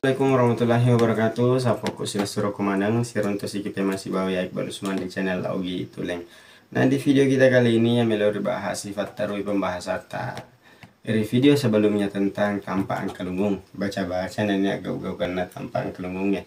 Assalamualaikum warahmatullahi wabarakatuh. Sapoku sila suruh kumandang sironto si kita masih bawa ya Iqbal Usman di channel Augie Tuleng. Nah, di video kita kali ini yang melodi bahas sifat tarui pembahasan dari video sebelumnya tentang tanpa angkelungung. Baca-baca nenek gau-gau karena tanpa angkelungung ya.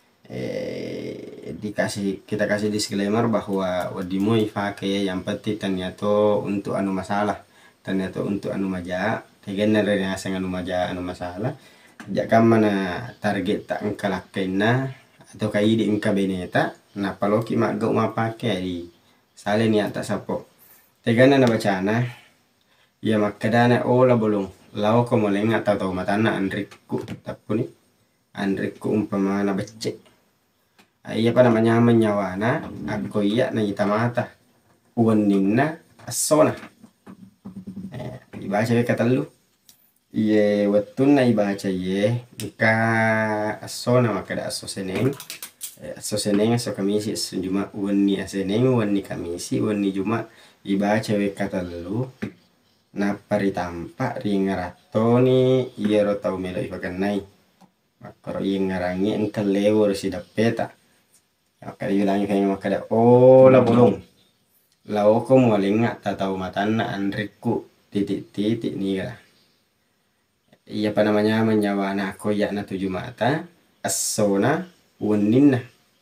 Kita kasih disclaimer bahwa wadimu ifake yang penting ternyata untuk anu masalah, ternyata untuk anu maja, tegen dari asing anu maja anu masalah. Jika mana target tak engka lakena atau kai di engka beneta na paloki magau mapake di sale ni atas sapo tegana na bacana ya makadana ola bolong lao ko moleng atau tau matana andrikku tapuni andrikku umpama na becek iya pa namanya menyawana aku iya na itamata uwaninna asona dibaca kata lu ye watun na ibaca ye ika asona makada aso seneng aso kamisi aso juma wani aseneng wani kamisi wani juma ibaca we kata lu na paritampa ringaratoni ye ro tau melo ifakanai makaro ye ngarangi engkal lewor si dapeta makada yulangi kaya makada la bolong lao ko mualinga tatau matana andriku titik-titik nih lah. Iya apa namanya menyawana aku ya na 7 mata asona waninna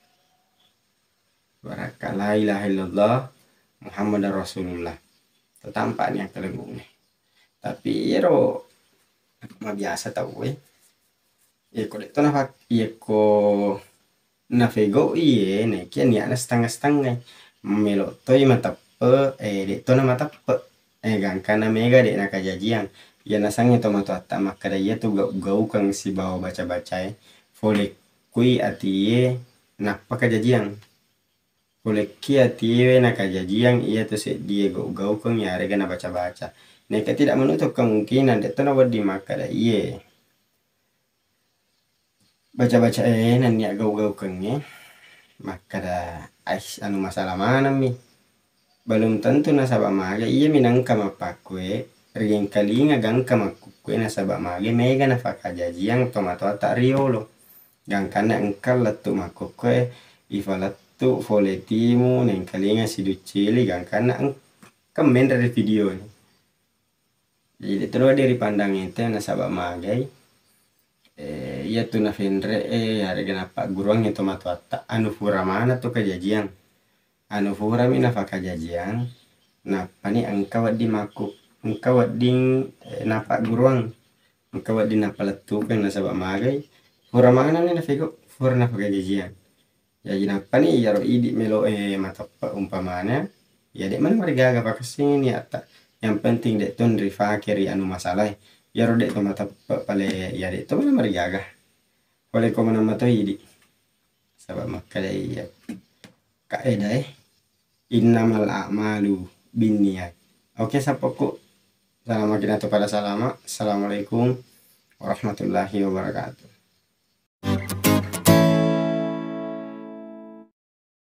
baraka la ilaha illallah Muhammad Rasulullah tampak nih yang kelenggung nih tapi ero mah biasa tau ya kok itu nafak iya ko navego iya nih kian ya na setengah melok toy mata dek to na mata gangkana mega dek na kajajian ya nasangnya tomato atta makada ya tu gau kang si bawa baca fole kui atie napa kajajian fole ki atie na kajajian iya tu se dia gau kang ya rega na baca neka tidak menutup kemungkinan dek na wadi makada iya baca nan ya gau kangnya makada anu masalah mana mi belum tentu nasabak maga iya minang kama pakwe rieng kalinga gang kama kukwe nasabak mage mega na fakajaji yang tomato tak riolo gang kana engkal latu makukwe ifalatu foletimu neng kalinga siducili gang kana kemen dari video ini jadi terus dari pandang itu nasabak mage iya tu na fendre harga napa guruang itu tomato tak anu fura mana tu kajajian anu fura mina fakajajian napa ni engkau di makuk engkau ding napa guruang engkau di napa letu kan nasabak magai fura mana ni nafego fura napa kajajian ya napa ni yaro idi melo mata umpamanya ya dek mana mereka agak pakai sini atta yang penting dek ton rifa kiri anu masalah yaro dek to mata pale ya dek to mana mereka agak oleh kau mana mata idi sabab makalai ya kaedah innamal a'malu binniyat. Oke, sapoku. Salamat pada salama. Assalamualaikum warahmatullahi wabarakatuh.